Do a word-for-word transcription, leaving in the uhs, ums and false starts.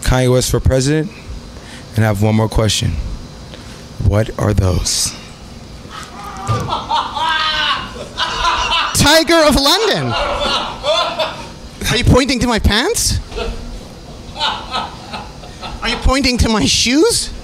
Kanye West for president? And I have one more question. What are those? Tiger of London. Are you pointing to my pants? Are you pointing to my shoes?